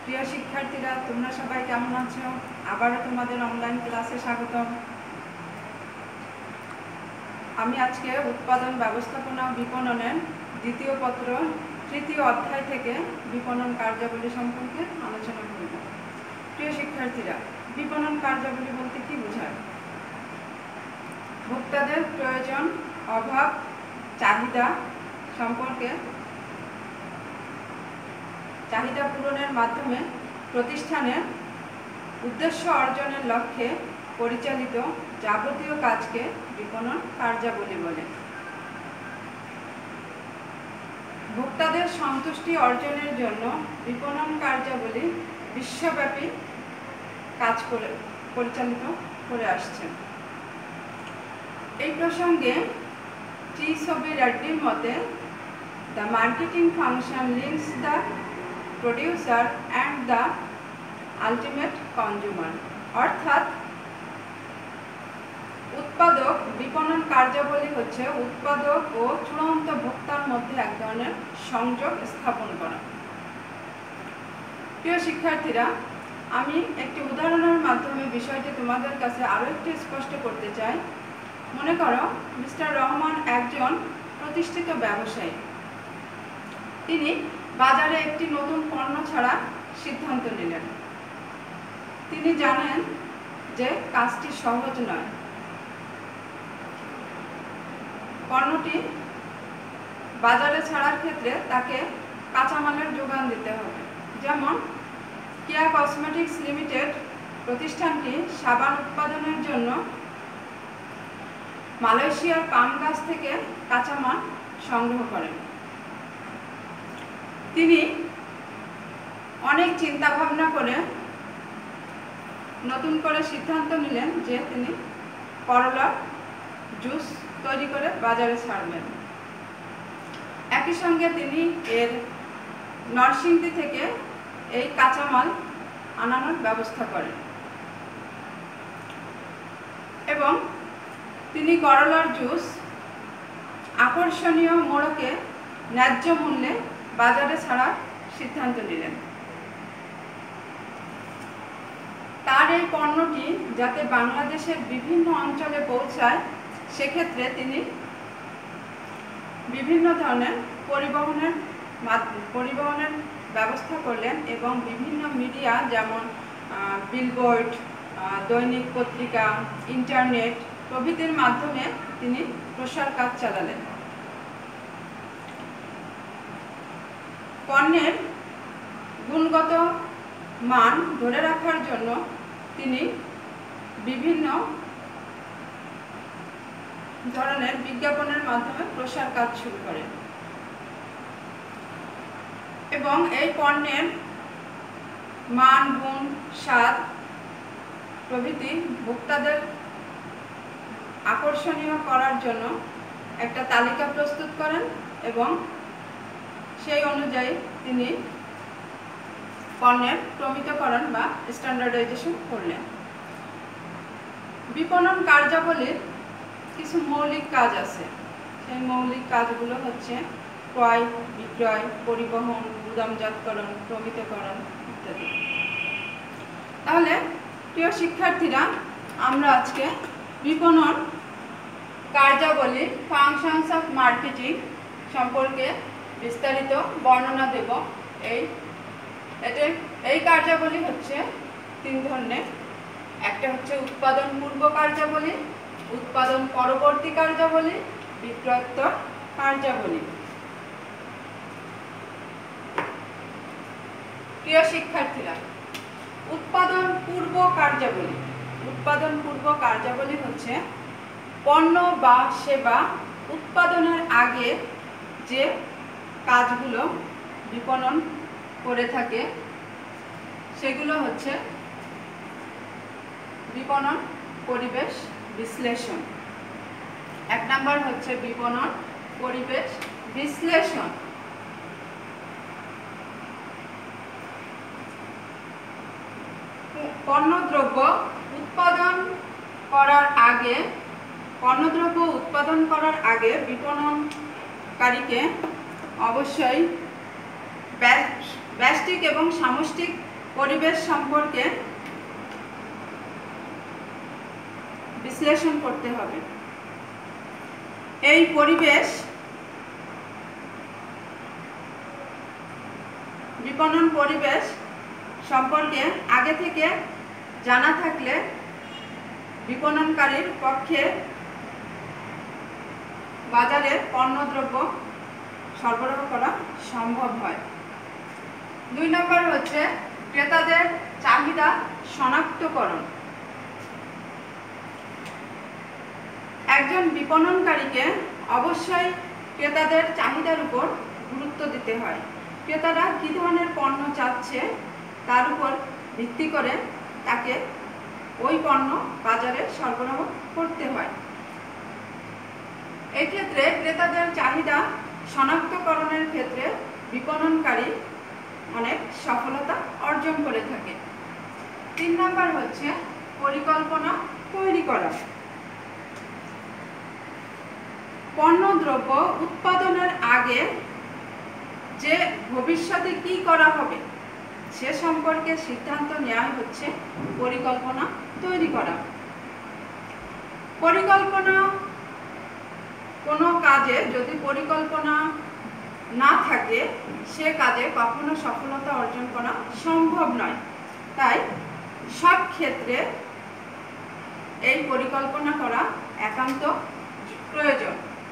প্রিয় শিক্ষার্থীরা, তোমরা সবাই কেমন আছো? আবারও তোমাদের অনলাইন ক্লাসে স্বাগতম। আমি আজকে উৎপাদন ব্যবস্থাপনা বিপণনের দ্বিতীয় পত্র তৃতীয় অধ্যায় থেকে বিপণন কার্যাবলী সম্পর্কে আলোচনা করব। প্রিয় শিক্ষার্থীরা, বিপণন কার্যাবলী বলতে কি বোঝায়? ভোক্তাদের প্রয়োজন, অভাব, চাহিদা সম্পর্কে চাহিদা পূরণের মাধ্যমে প্রতিষ্ঠানের উদ্দেশ্য অর্জনের লক্ষ্যে পরিচালিত যাবতীয় কাজকে বিপণন কার্যাবলী বলে। ভোক্তাদের সন্তুষ্টি অর্জনের জন্য বিপণন কার্যাবলী বিশ্বব্যাপী কাজ পরিচালিত করে আসছে। এই প্রসঙ্গে টি ছবি রেড্ডির মতে, the marketing function links the producer and the ultimate consumer, অর্থাৎ উৎপাদক বিপণন কার্যাবলী হচ্ছে উৎপাদক ও চূড়ান্ত ভোক্তার মধ্যে এক ধরনের সংযোগ স্থাপন করা। প্রিয় শিক্ষার্থীরা, আমি একটি উদাহরণের মাধ্যমে বিষয়টি তোমাদের কাছে আরও একটু স্পষ্ট করতে চাই। মনে করো, মিস্টার রহমান একজন প্রতিষ্ঠিত ব্যবসায়ী। তিনি বাজারে একটি নতুন পণ্য ছাড়া সিদ্ধান্ত নিলেন। তিনি জানেন যে কাজটি সহজ নয়। পণ্যটি বাজারে ছাড়ার ক্ষেত্রে তাকে কাঁচামালের যোগান দিতে হবে। যেমন কেয়া কসমেটিক্স লিমিটেড প্রতিষ্ঠানটি সাবান উৎপাদনের জন্য মালয়েশিয়ার পাম গাছ থেকে কাঁচামাল সংগ্রহ করেন। তিনি অনেক চিন্তা ভাবনা করে নতুন করে সিদ্ধান্ত নিলেন যে তিনি করলার জুস তৈরি করে বাজারে ছাড়বেন। একই সঙ্গে তিনি এর নরসিংদী থেকে এই কাঁচামাল আনানোর ব্যবস্থা করেন এবং তিনি করলার জুস আকর্ষণীয় মোড়কে ন্যায্য মূল্যে বাজারে ছাড়ার সিদ্ধান্ত নিলেন। তার এই পণ্যটি যাতে বাংলাদেশের বিভিন্ন অঞ্চলে পৌঁছায়, সেক্ষেত্রে তিনি বিভিন্ন ধরনের পরিবহনের ব্যবস্থা করলেন এবং বিভিন্ন মিডিয়া যেমন বিলবোর্ড, দৈনিক পত্রিকা, ইন্টারনেট প্রভৃতির মাধ্যমে তিনি প্রসার কাজ চালালেন। পণ্যের গুণগত মান ধরে রাখার জন্য তিনি বিভিন্ন ধরনের বিজ্ঞাপনের মাধ্যমে প্রসার কাজ শুরু করেন এবং এই পণ্যের মান, গুণ, স্বাদ প্রভৃতি ভোক্তাদের আকর্ষণীয় করার জন্য একটা তালিকা প্রস্তুত করেন এবং সেই অনুযায়ী তিনি পণ্যের প্রমিতকরণ বা স্ট্যান্ডার্ডাইজেশন করলেন। বিপণন কার্যাবলীর কিছু মৌলিক কাজ আছে। সেই মৌলিক কাজগুলো হচ্ছে ক্রয়, বিক্রয়, পরিবহন, গুদামজাতকরণ, প্রমিতকরণ ইত্যাদি। তাহলে প্রিয় শিক্ষার্থীরা, আমরা আজকে বিপণন কার্যাবলী ফাংশনস অফ মার্কেটিং সম্পর্কে বিস্তারিত বর্ণনা দেব। এই কার্যাবলী হচ্ছে তিন ধরনের। একটা হচ্ছে উৎপাদন পূর্ব কার্যাবলী, উৎপাদন পরবর্তী কার্যাবলী, বিক্রয়োত্তর কার্যাবলী। প্রিয় শিক্ষার্থীরা, উৎপাদন পূর্ব কার্যাবলী হচ্ছে পণ্য বা সেবা উৎপাদনের আগে যে কাজগুলো বিপণন করে থাকে সেগুলো হচ্ছে বিপণন পরিবেশ বিশ্লেষণ। এক নাম্বার হচ্ছে বিপণন পরিবেশ বিশ্লেষণ। পণ্যদ্রব্য উৎপাদন করার আগে বিপণনকারীকে অবশ্যই ব্যষ্টিক এবং সামষ্টিক পরিবেশ সম্পর্কে বিশ্লেষণ করতে হবে। এই পরিবেশ বিপণন পরিবেশ সম্পর্কে আগে থেকে জানা থাকলে বিপণনকারীর পক্ষে বাজারে পণ্যদ্রব্য সরবরাহ করা সম্ভব হয়। 2 নম্বর হচ্ছে ক্রেতাদের চাহিদা শনাক্তকরণ। একজন বিপণনকারীকে অবশ্যই ক্রেতাদের চাহিদার উপর গুরুত্ব দিতে হয়। ক্রেতারা কী ধরনের পণ্য চাচ্ছে তার উপর ভিত্তি করে তাকে ওই পণ্য বাজারে সরবরাহ করতে হয়। এই ক্ষেত্রে ক্রেতাদের চাহিদা শনাক্তকরণের ক্ষেত্রে বিপণনকারী অনেক সফলতা অর্জন করে থাকে। 3 নম্বর হচ্ছে পরিকল্পনা তৈরি করা। পণ্যদ্রব্য উৎপাদনের আগে যে ভবিষ্যতে কি করা হবে সে সম্পর্কে সিদ্ধান্ত নেওয়া হচ্ছে পরিকল্পনা তৈরি করা। পরিকল্পনা কোনো কাজে যদি পরিকল্পনা না থাকে সে কাজে কখনো সফলতা অর্জন করা সম্ভব নয়। তাই সব ক্ষেত্রে এই পরিকল্পনা করা একান্ত প্রয়োজন।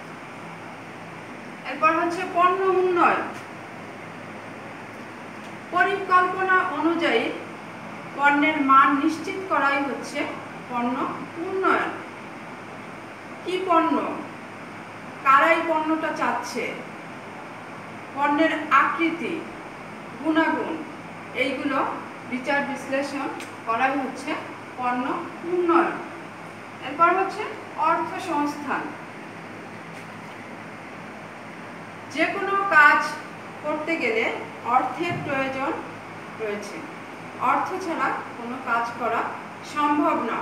এরপর হচ্ছে পণ্য উন্নয়ন। পরিকল্পনা অনুযায়ী পণ্যের মান নিশ্চিত করাই হচ্ছে পণ্য উন্নয়ন। কি পণ্য, কারাই পণ্যটা চাচ্ছে, পণ্যের আকৃতি, গুণাগুণ এইগুলো বিচার বিশ্লেষণ করাই হচ্ছে পণ্য উন্নয়ন। এরপর হচ্ছে অর্থ সংস্থান। যে কোনো কাজ করতে গেলে অর্থের প্রয়োজন রয়েছে। অর্থ ছাড়া কোনো কাজ করা সম্ভব না।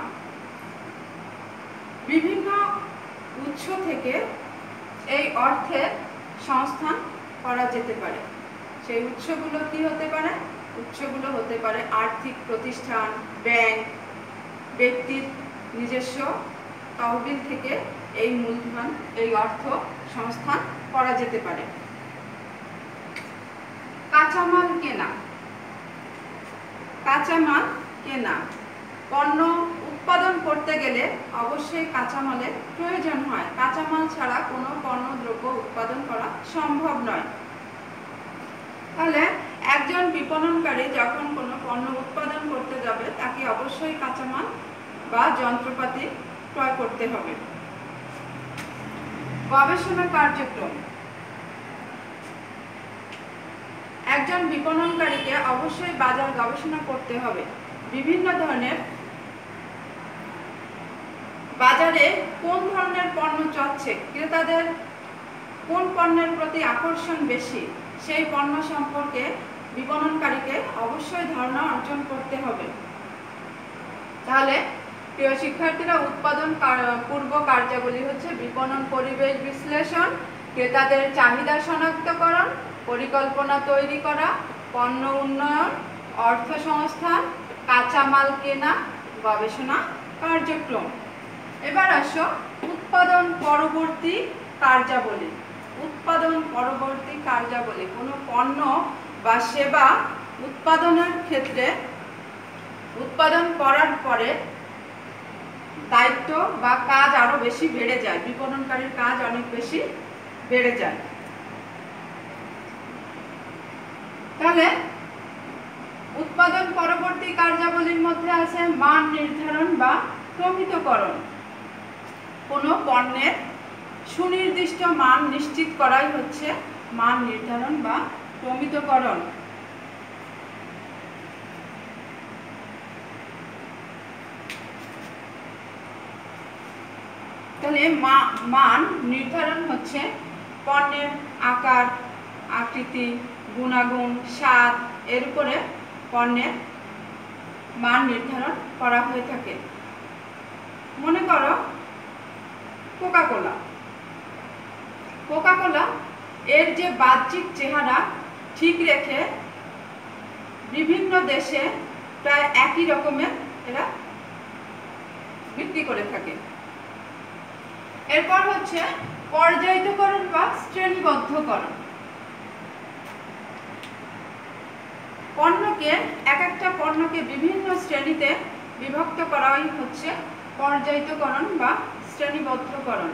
বিভিন্ন উৎস থেকে এই অর্থের সংস্থান করা যেতে পারে। সেই উৎসগুলো কি হতে পারে? উৎসগুলো হতে পারে আর্থিক প্রতিষ্ঠান, ব্যাংক, ব্যক্তির নিজস্ব তহবিল থেকে এই মূলধন, এই অর্থ সংস্থান করা যেতে পারে। কাঁচামাল কেনা। কাঁচামাল কেনা, পণ্য উৎপাদন করতে গেলে অবশ্যই কাঁচামালের প্রয়োজন হয়। কাঁচামাল ছাড়া কোনো পণ্যদ্রব্য উৎপাদন করা সম্ভব নয়। তাহলে একজন বিপণনকারী যখন কোনো পণ্য উৎপাদন করতে যাবে তাকে অবশ্যই কাঁচামাল বা যন্ত্রপাতি ক্রয় করতে হবে। গবেষণা কার্যক্রম। একজন বিপণনকারীকে অবশ্যই বাজার গবেষণা করতে হবে। বিভিন্ন ধরনের বাজারে কোন ধরনের পণ্য চলছে, ক্রেতাদের কোন পণ্যের প্রতি আকর্ষণ বেশি, সেই পণ্য সম্পর্কে বিপণনকারীকে অবশ্যই ধারণা অর্জন করতে হবে। তাহলে প্রিয় শিক্ষার্থীরা, উৎপাদন পূর্ব কার্যাবলী হচ্ছে বিপণন পরিবেশ বিশ্লেষণ, ক্রেতাদের চাহিদা শনাক্তকরণ, পরিকল্পনা তৈরি করা, পণ্য উন্নয়ন, অর্থ সংস্থান, কাঁচামাল কেনা, গবেষণা কার্যক্রম। এবার আসো উৎপাদন পরবর্তী কার্যাবলী। উৎপাদন পরবর্তী কার্যাবলী কোনো পণ্য বা সেবা উৎপাদনের ক্ষেত্রে উৎপাদন করার পরে দায়িত্ব বা কাজ আরো বেশি বেড়ে যায়, বিপণনকারীর কাজ অনেক বেশি বেড়ে যায়। তাহলে উৎপাদন পরবর্তী কার্যাবলীর মধ্যে আছে মান নির্ধারণ বা প্রমিতকরণ। কোনো পণ্যের সুনির্দিষ্ট মান নিশ্চিত করাই হচ্ছে মান নির্ধারণ বা প্রমিতকরণ। তাহলে মান নির্ধারণ হচ্ছে পণ্যের আকার, আকৃতি, গুণাগুণ, স্বাদ এর উপরে পণ্যের মান নির্ধারণ করা হয়ে থাকে। মনে করো কোকাকোলা। কোকাকোলা এর যে বাহ্যিক চেহারা ঠিক রেখে বিভিন্ন দেশে প্রায় একই রকমের এরা বিক্রি করে থাকে। এরপর হচ্ছে পর্যায়িতকরণ বা শ্রেণীবদ্ধকরণ। একটা পণ্যকে বিভিন্ন শ্রেণীতে বিভক্ত করাই হচ্ছে পর্যায়িতকরণ বা শ্রেণীবদ্ধকরণ।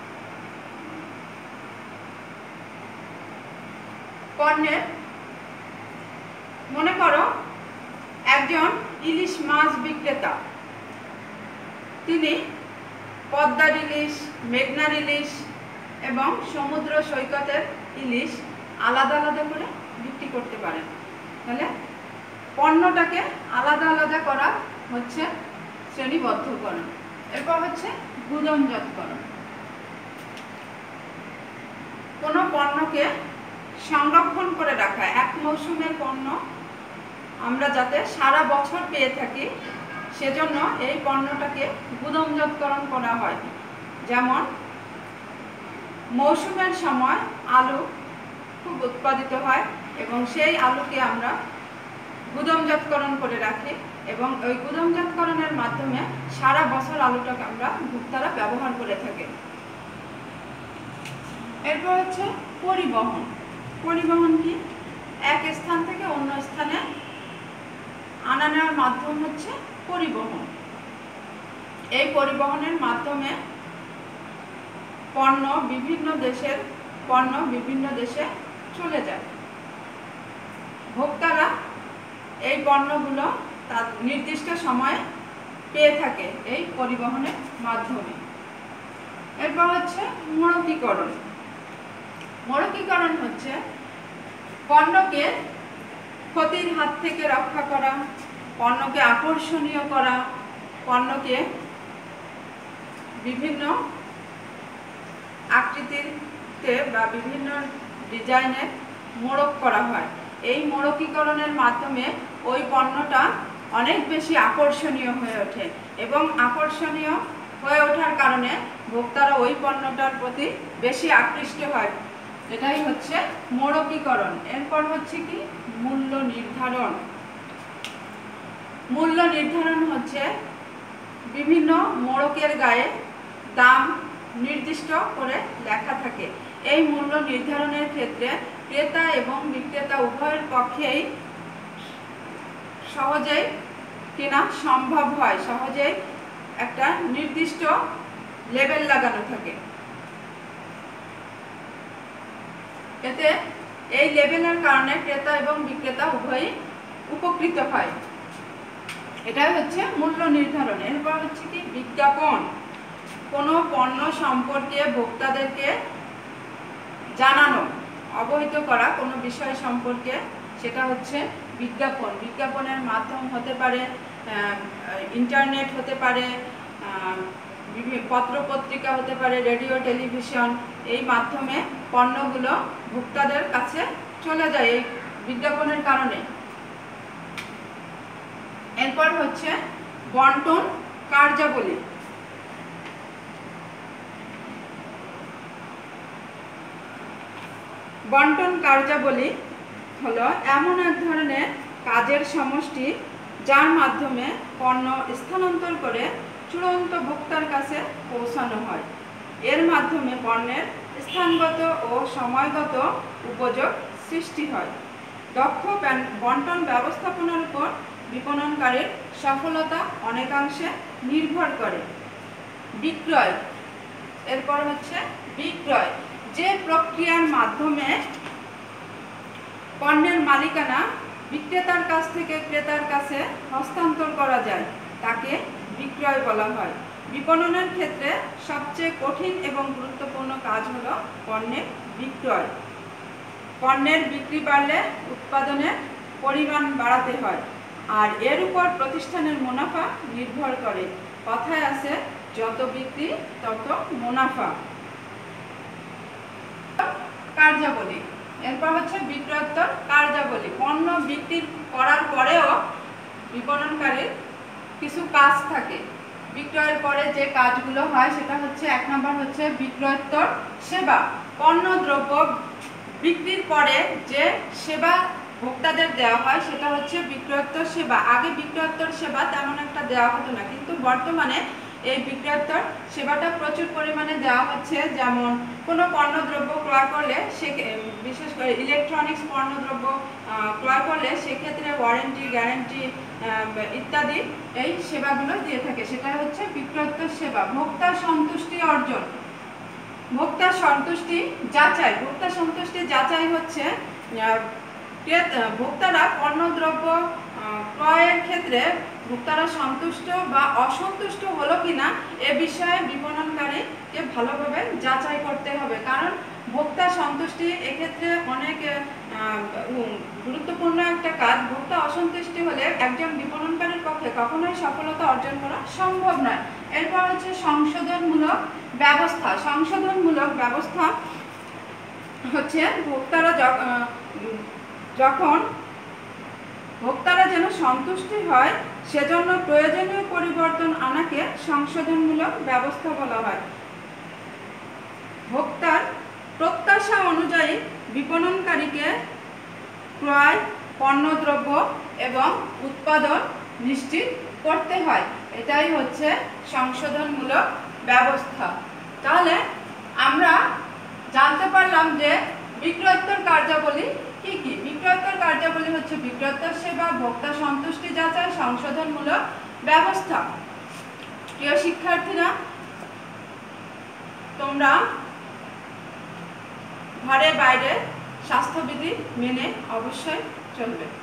পণ্যের মনে করো একজন ইলিশ মাছ বিক্রেতা, তিনি পদ্মার ইলিশ, মেঘনার ইলিশ এবং সমুদ্র সৈকতের ইলিশ আলাদা আলাদা করে বিক্রি করতে পারেন। তাহলে পণ্যটাকে আলাদা আলাদা করা হচ্ছে শ্রেণীবদ্ধকরণ। এরপর হচ্ছে গুদামজাতকরণ। কোনো পণ্যকে সংরক্ষণ করে রাখা, এক মৌসুমের পণ্য আমরা যাতে সারা বছর পেয়ে থাকি সেজন্য এই পণ্যটাকে গুদামজাতকরণ করা হয়। যেমন মৌসুমের সময় আলু খুব উৎপাদিত হয় এবং সেই আলুকে আমরা গুদামজাতকরণ করে রাখি এবং ওই গুদামজাতকরণের মাধ্যমে সারা বছর আলুটাকে আমরা ভোক্তারা ব্যবহার করে থাকি। এরপর হচ্ছে পরিবহন। পরিবহন কি? এক স্থান থেকে অন্য স্থানে আনা নেওয়ার মাধ্যম হচ্ছে পরিবহন। এই পরিবহনের মাধ্যমে পণ্য বিভিন্ন দেশে চলে যায়। ভোক্তারা এই পণ্যগুলো তার নির্দিষ্ট সময়ে পেয়ে থাকে এই পরিবহনের মাধ্যমে। এরপর হচ্ছে মোড়কীকরণ। মোড়কীকরণ হচ্ছে পণ্যকে ক্ষতির হাত থেকে রক্ষা করা, পণ্যকে আকর্ষণীয় করা, পণ্যকে বিভিন্ন আকৃতিতে বা বিভিন্ন ডিজাইনের মোড়ক করা হয়। এই মোড়কীকরণের মাধ্যমে ওই পণ্যটা অনেক বেশি আকর্ষণীয় হয়ে ওঠে এবং আকর্ষণীয় হয়ে ওঠার কারণে ভোক্তারা ওই পণ্যটার প্রতি বেশি আকৃষ্ট হয়। এটাই হচ্ছে মোড়কীকরণ। এরপর হচ্ছে কি? মূল্য নির্ধারণ। মূল্য নির্ধারণ হচ্ছে বিভিন্ন মোড়কের গায়ে দাম নির্দিষ্ট করে লেখা থাকে। এই মূল্য নির্ধারণের ক্ষেত্রে ক্রেতা এবং বিক্রেতা উভয়ের পক্ষেই সহজেই কেনা সম্ভব হয়। সহজেই একটা নির্দিষ্ট লেবেল লাগানো থাকে। এতে এই লেবেলের কারণে ক্রেতা এবং বিক্রেতা উভয়ই উপকৃত হয়। এটাই হচ্ছে মূল্য নির্ধারণ। এরপর হচ্ছে কি? বিজ্ঞাপন। কোনো পণ্য সম্পর্কে ভোক্তাদেরকে জানানো, অবহিত করা কোনো বিষয় সম্পর্কে, সেটা হচ্ছে বিজ্ঞাপন। বিজ্ঞাপনের মাধ্যম হতে পারে ইন্টারনেট, হতে পারে পত্র পত্রিকা, হতে পারে রেডিও টেলিভিশন। এই মাধ্যমে পণ্যগুলো ভোক্তাদের কাছে চলে যায় এই বিজ্ঞাপনের কারণে। এরপর হচ্ছে বন্টন কার্যাবলী। বন্টন কার্যাবলী হলো এমন এক ধরনের কাজের সমষ্টি যার মাধ্যমে পণ্য স্থানান্তর করে চূড়ান্ত ভোক্তার কাছে পৌঁছানো হয়। এর মাধ্যমে পণ্যের স্থানগত ও সময়গত উপযোগ সৃষ্টি হয়। দক্ষ বন্টন ব্যবস্থাপনার উপর বিপণনকারীর সফলতা অনেকাংশে নির্ভর করে। বিক্রয়। এরপর হচ্ছে বিক্রয়। যে প্রক্রিয়ার মাধ্যমে পণ্যের মালিকানা বিক্রেতার কাছ থেকে ক্রেতার কাছে হস্তান্তর করা যায় তাকে বিক্রয় বলা হয়। বিপণনের ক্ষেত্রে সবচেয়ে কঠিন এবং গুরুত্বপূর্ণ কাজ হলো পণ্যের বিক্রয়। পণ্যের বিক্রি বাড়লে উৎপাদনের পরিমাণ বাড়াতে হয়, আর এর উপর প্রতিষ্ঠানের মুনাফা নির্ভর করে। কথায় আছে, যত বিক্রি তত মুনাফা। কার্যাবলী। এরপর হচ্ছে বিক্রয়োত্তর কার্যাবলী। পণ্য বিক্রি করার পরেও বিপণনকারীর কিছু কাজ থাকে। বিক্রয়ের পরে যে কাজগুলো হয় সেটা হচ্ছে, এক নম্বর হচ্ছে বিক্রয়োত্তর সেবা। পণ্য দ্রব্য বিক্রির পরে যে সেবা ভোক্তাদের দেওয়া হয় সেটা হচ্ছে বিক্রয়োত্তর সেবা। আগে বিক্রয়োত্তর সেবা তেমন একটা দেওয়া হতো না, কিন্তু বর্তমানে এই বিক্রয়োত্তর সেবাটা প্রচুর পরিমাণে দেওয়া হচ্ছে। যেমন কোনো পণ্যদ্রব্য ক্রয় করলে সে, বিশেষ করে ইলেকট্রনিক্স পণ্যদ্রব্য ক্রয় করলে সেক্ষেত্রে ওয়ারেন্টি, গ্যারান্টি ইত্যাদি এই সেবাগুলো দিয়ে থাকে, সেটা হচ্ছে বিক্রয়োত্তর সেবা। ভোক্তা সন্তুষ্টি অর্জন, ভোক্তা সন্তুষ্টি যাচাই। ভোক্তা সন্তুষ্টি যাচাই হচ্ছে ভোক্তারা পণ্যদ্রব্য ক্রয়ের ক্ষেত্রে ভোক্তারা সন্তুষ্ট বা অসন্তুষ্ট হলো কিনা এ বিষয়ে বিপণনকারীকে ভালোভাবে যাচাই করতে হবে। কারণ ভোক্তা সন্তুষ্টি এক্ষেত্রে অনেক গুরুত্বপূর্ণ একটা কাজ। ভোক্তা অসন্তুষ্টি হলে একজন বিপণনকারীর পক্ষে কখনোই সফলতা অর্জন করা সম্ভব নয়। এরপর হচ্ছে সংশোধনমূলক ব্যবস্থা। সংশোধনমূলক ব্যবস্থা হচ্ছে ভোক্তারা যেন সন্তুষ্টি হয় সেজন্য প্রয়োজনীয় পরিবর্তন আনাকে সংশোধনমূলক ব্যবস্থা বলা হয়। ভোক্তার প্রত্যাশা অনুযায়ী বিপণনকারীকে ক্রয়, পণ্যদ্রব্য এবং উৎপাদন নিশ্চিত করতে হয়। এটাই হচ্ছে সংশোধনমূলক ব্যবস্থা। তাহলে আমরা জানতে পারলাম যে বিক্রয়োত্তর কার্যাবলী কি কি। বিক্রয়োত্তর কার্যাবলী হচ্ছে বিক্রয়োত্তর সেবা, ভোক্তা সন্তুষ্টি যাচাই, সংশোধনমূলক ব্যবস্থা। প্রিয় শিক্ষার্থীরা, তোমরা ঘরে বাইরে স্বাস্থ্যবিধি মেনে অবশ্যই চলবে।